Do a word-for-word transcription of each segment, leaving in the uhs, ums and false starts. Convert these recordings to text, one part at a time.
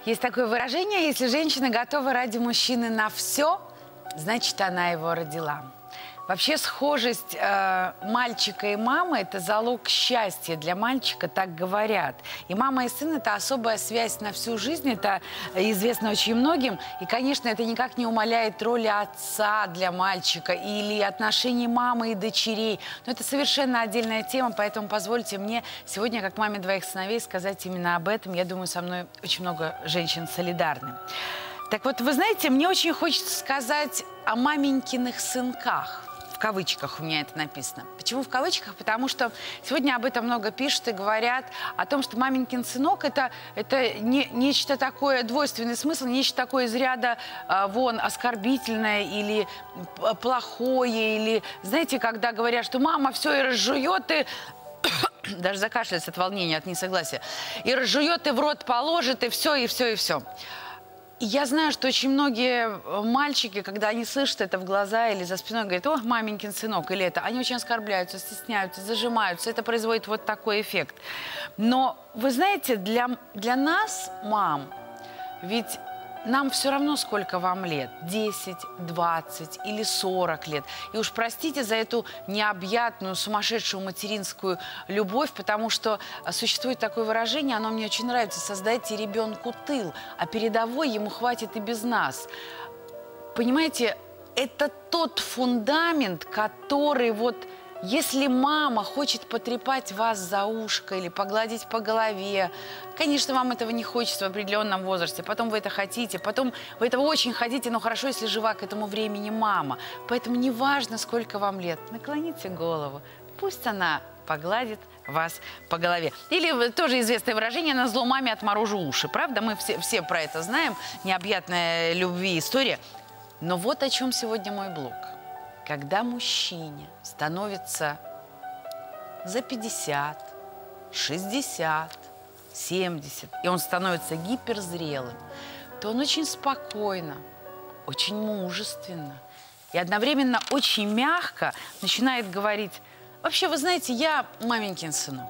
Есть такое выражение: если женщина готова ради мужчины на все, значит, она его родила. Вообще схожесть э, мальчика и мамы – это залог счастья для мальчика, так говорят. И мама и сын – это особая связь на всю жизнь, это известно очень многим. И, конечно, это никак не умаляет роли отца для мальчика или отношений мамы и дочерей. Но это совершенно отдельная тема, поэтому позвольте мне сегодня, как маме двоих сыновей, сказать именно об этом. Я думаю, со мной очень много женщин солидарны. Так вот, вы знаете, мне очень хочется сказать о маменькиных сынках. В кавычках у меня это написано. Почему в кавычках? Потому что сегодня об этом много пишут и говорят о том, что маменькин сынок это, это не, нечто такое, двойственный смысл, нечто такое из ряда а, вон оскорбительное или плохое, или, знаете, когда говорят, что мама все и разжует, и даже закашляется от волнения, от несогласия, и разжует, и в рот положит, и все, и все, и все. И я знаю, что очень многие мальчики, когда они слышат это в глаза или за спиной, говорят: о, маменькин сынок, или это, они очень оскорбляются, стесняются, зажимаются. Это производит вот такой эффект. Но, вы знаете, для, для нас, мам, ведь нам все равно, сколько вам лет, десять, двадцать или сорок лет. И уж простите за эту необъятную, сумасшедшую материнскую любовь, потому что существует такое выражение, оно мне очень нравится: создайте ребенку тыл, а передовой ему хватит и без нас. Понимаете, это тот фундамент, который вот... Если мама хочет потрепать вас за ушко или погладить по голове, конечно, вам этого не хочется в определенном возрасте, потом вы это хотите, потом вы этого очень хотите, но хорошо, если жива к этому времени мама. Поэтому неважно, сколько вам лет, наклоните голову, пусть она погладит вас по голове. Или тоже известное выражение: на зло маме отморожу уши. Правда? Мы все, все про это знаем, необъятная любви история. Но вот о чем сегодня мой блог. Когда мужчине становится за пятьдесят, шестьдесят, семьдесят, и он становится гиперзрелым, то он очень спокойно, очень мужественно и одновременно очень мягко начинает говорить: вообще, вы знаете, я маменькин сынок.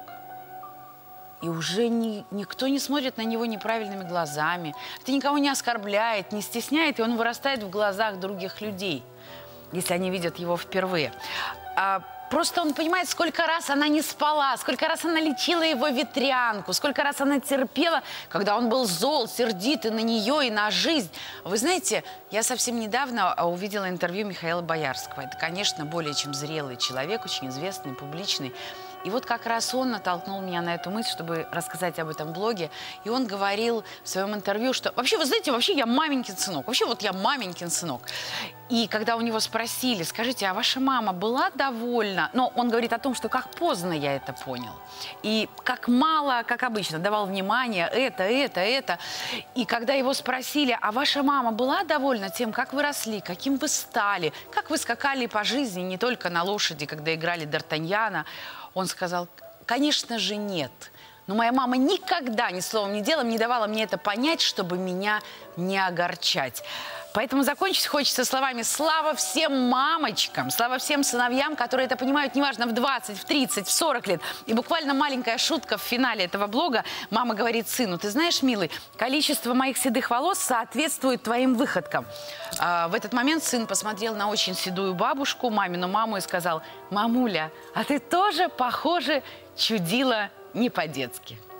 И уже ни, никто не смотрит на него неправильными глазами, это никого не оскорбляет, не стесняет, и он вырастает в глазах других людей, если они видят его впервые. А, просто он понимает, сколько раз она не спала, сколько раз она лечила его ветрянку, сколько раз она терпела, когда он был зол, сердит и на нее, и на жизнь. Вы знаете, я совсем недавно увидела интервью Михаила Боярского. Это, конечно, более чем зрелый человек, очень известный, публичный. И вот как раз он натолкнул меня на эту мысль, чтобы рассказать об этом в блоге. И он говорил в своем интервью, что вообще, вы знаете, вообще я маменькин сынок. Вообще вот я маменькин сынок. И когда у него спросили: скажите, а ваша мама была довольна? Но он говорит о том, что как поздно я это понял. И как мало, как обычно, давал внимание, это, это, это. И когда его спросили: а ваша мама была довольна тем, как вы росли, каким вы стали, как вы скакали по жизни, не только на лошади, когда играли Д'Артаньяна, он сказал: конечно же нет. Но моя мама никогда ни словом, ни делом не давала мне это понять, чтобы меня не огорчать. Поэтому закончить хочется словами: слава всем мамочкам, слава всем сыновьям, которые это понимают, неважно, в двадцать, в тридцать, в сорок лет. И буквально маленькая шутка в финале этого блога. Мама говорит сыну: ты знаешь, милый, количество моих седых волос соответствует твоим выходкам. А в этот момент сын посмотрел на очень седую бабушку, мамину маму, и сказал: мамуля, а ты тоже, похоже, чудила не по-детски.